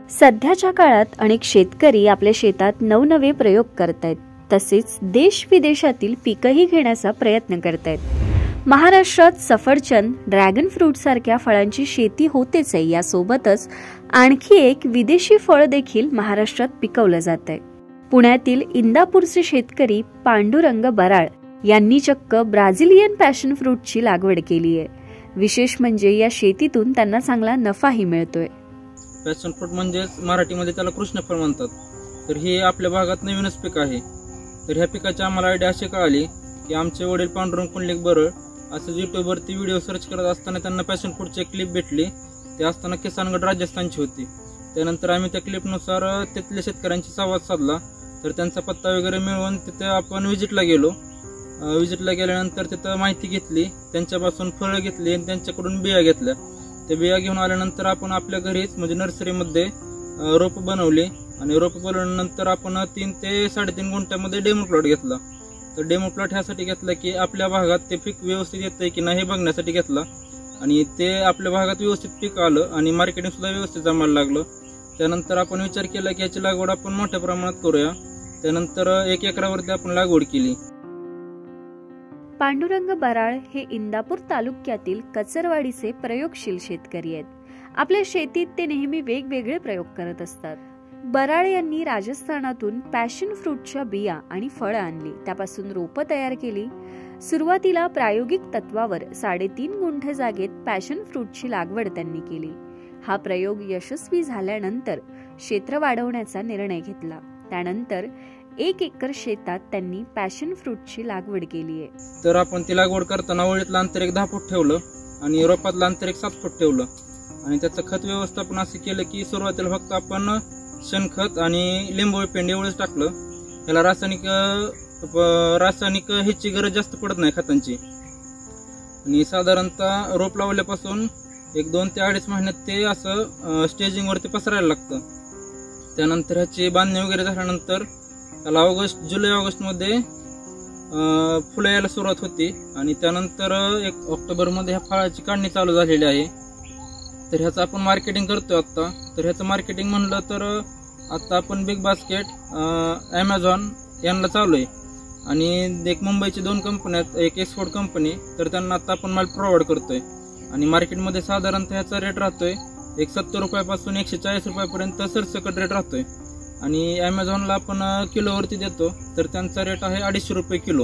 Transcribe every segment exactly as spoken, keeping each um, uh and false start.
सध्याच्या काळात अनेक शेतकरी आपल्या शेतात नवनवे प्रयोग करतायत, तसेच देश विदेशातील पीकही घेण्याचा प्रयत्न करतायत। महाराष्ट्रात सफरचंद, ड्रॅगन फ्रूट सारख्या फळांची शेती होतेच आहे, यासोबतच आणखी एक विदेशी फळ देखील महाराष्ट्रात पिकवलं जातंय। पुण्यातील इंदापूरचे शेतकरी पांडुरंग बराळ यांनी चक्क ब्राझिलियन पॅशन फ्रूटची लागवड केली आहे। विशेष म्हणजे या शेतीतून त्यांना चांगला नफाही मिळतोय। पॅशन फ्रूट म्हणजे मराठीमध्ये त्याला कृष्णफळ म्हणतात। तर हे आपल्या भागात नवीनच पीक आहे। तर ह्या पिकाची आम्हाला आयडिया अशी कळाली की आमचे वडील पांडुरंग पुंडलिक बराळ असं युट्यूबवरती व्हिडिओ सर्च करत असताना त्यांना पॅशन फ्रूटची एक क्लिप भेटली। ते असताना किसानगड राजस्थानची होती। त्यानंतर आम्ही त्या क्लिपनुसार तिथल्या शेतकऱ्यांशी संवाद साधला। तर त्यांचा पत्ता वगैरे मिळवून तिथे आपण व्हिजिटला गेलो। व्हिजिटला गेल्यानंतर तिथं माहिती घेतली, त्यांच्यापासून फळं घेतली आणि त्यांच्याकडून बिया घेतल्या। ते बिया घेऊन आल्यानंतर आपण आपल्या घरीच म्हणजे नर्सरीमध्ये रोप बनवले आणि रोप बनवल्यानंतर आपण तीन ते साडेतीन गुंठ्यामध्ये डेमो प्लॉट घेतला। तर डेमो प्लॉट ह्यासाठी घेतला की आपल्या भागात ते पीक व्यवस्थित येतंय की नाही हे बघण्यासाठी घेतला आणि ते आपल्या भागात व्यवस्थित पीक आलं आणि मार्केटिंग सुद्धा व्यवस्थित जमायला लागलं। त्यानंतर आपण विचार केला की याची लागवड आपण मोठ्या प्रमाणात करूया। त्यानंतर एक एकरावरती आपण लागवड केली। पांडुरंग बराळ हे इंदापूर तालुक्यातील कचरवाडीचे प्रयोगशील शेतकरी आहेत। आपल्या शेतीत ते नेहमी वेगवेगळे प्रयोग करत असतात। बराळ यांनी राजस्थानातून पॅशन फ्रूटच्या बिया आणि फळं आणली, त्यापासून रोपं तयार केली। सुरुवातीला प्रायोगिक तत्वावर साडेतीन गुंठे जागेत पॅशन फ्रूटची लागवड त्यांनी केली। हा प्रयोग यशस्वी झाल्यानंतर क्षेत्र वाढवण्याचा निर्णय घेतला। त्यानंतर एक एकर शेतात त्यांनी पॅशन फ्रूटची लागवड केली आहे। तर आपण ती लागवड करताना ओळीतलं अंतर एक दहा फूट ठेवलं आणि रोपातलं अंतर एक सात फूट ठेवलं आणि त्याचं खत व्यवस्थापन असं केलं की सुरुवातीला फक्त आपण शेणखत आणि लिंबोळी पेंड एवढंच टाकलं। त्याला रासायनिक रासायनिक ह्याची गरज जास्त पडत नाही खतांची। आणि साधारणतः रोप लावल्यापासून एक दोन ते अडीच महिन्यात ते असं स्टेजिंग वरती पसरायला लागतं। त्यानंतर ह्याची बांधणी वगैरे झाल्यानंतर त्याला ऑगस्ट जुलै ऑगस्ट मध्ये फुलं यायला सुरुवात होती आणि त्यानंतर एक ऑक्टोबर मध्ये ह्या फळाची काढणी चालू झालेली आहे। तर ह्याचं आपण मार्केटिंग करतोय आता। तर ह्याचं मार्केटिंग म्हणलं तर आता आपण बिग बास्केट, ॲमेझॉन यांना चालू आहे आणि एक मुंबईची दोन कंपन्या आहेत, एक एक्सपोर्ट कंपनी, तर त्यांना आता आपण माल प्रोव्हाइड करतोय आणि मार्केटमध्ये साधारणतः ह्याचा रेट राहतोय एक सत्तर रुपयापासून एकशे चाळीस रुपयापर्यंत सरसकट रेट राहतोय आणि ॲमेझॉनला आपण किलोवरती देतो तर त्यांचा रेट आहे अडीचशे रुपये किलो।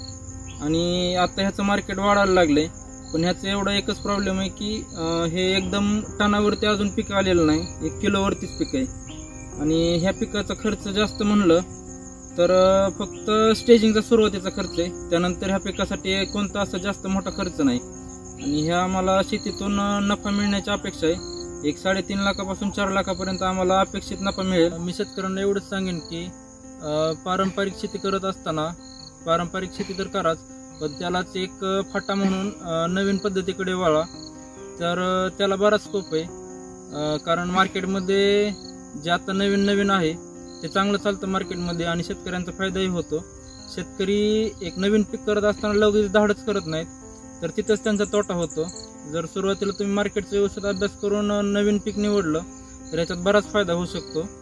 आणि आता ह्याचं मार्केट वाढायला लागलंय, पण ह्याचं एवढा एकच प्रॉब्लेम आहे की हे एकदम टनावरती अजून पीक आलेलं नाही, एक किलोवरतीच पीक आहे। आणि ह्या पिकाचा खर्च जास्त म्हणलं तर फक्त स्टेजिंगचा सुरुवातीचा खर्च आहे, त्यानंतर ह्या पिकासाठी कोणता असा जास्त मोठा खर्च नाही आणि ह्या आम्हाला शेतीतून नफा मिळण्याची अपेक्षा आहे। एक साडेतीन लाखापासून चार लाखापर्यंत आम्हाला अपेक्षित नफा मिळेल। मी शेतकऱ्यांना एवढंच सांगेन की पारंपरिक शेती करत असताना पारंपरिक शेती तर कराच, पण त्यालाच एक फाटा म्हणून नवीन पद्धतीकडे वळा, तर त्याला बराच स्कोप आहे। कारण मार्केटमध्ये जे आता नवीन नवीन आहे ते चांगलं चालतं मार्केटमध्ये आणि शेतकऱ्यांचा फायदाही होतो। शेतकरी एक नवीन पीक करत असताना लगेच धाडच करत नाहीत, तर तिथंच त्यांचा तोटा होतो। जर सुरुवातीला तुम्ही मार्केटचा व्यवस्थित अभ्यास करून नवीन पीक निवडलं तर याच्यात बराच फायदा होऊ शकतो।